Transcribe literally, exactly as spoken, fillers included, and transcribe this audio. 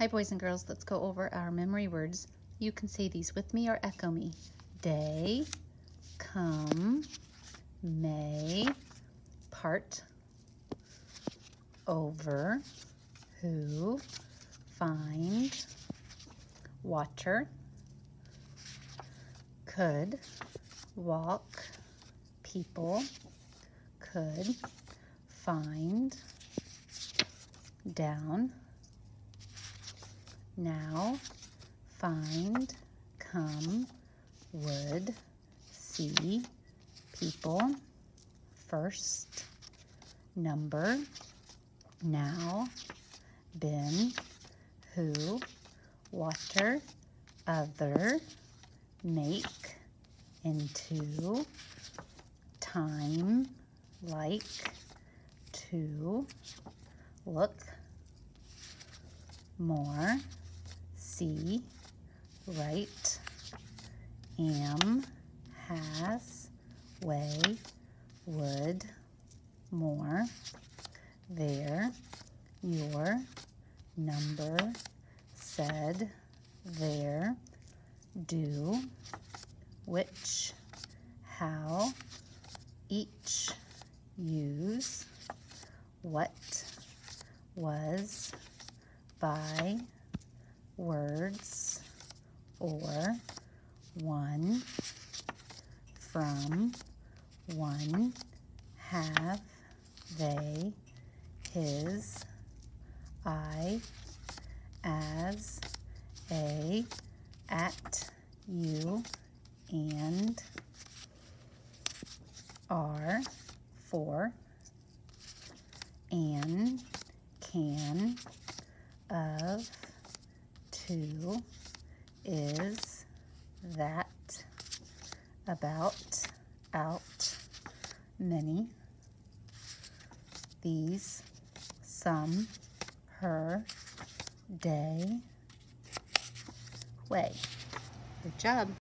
Hi boys and girls, let's go over our memory words. You can say these with me or echo me. Day, come, may, part, over, who, find, water, could, walk, people, could, find, down, now, find, come, would, see, people, first, number, now, been, who, water, other, make, into, time, like, to, look, more, see, right, am, has, way, would, more, there, your, number, said, there, do, which, how, each, use, what, was, by, words, or, one, from, one, have, they, his, I, as, a, at, you, and, are, for, an, can, of, to, is, that, about, out, many, these, some, her, day, way. Good job.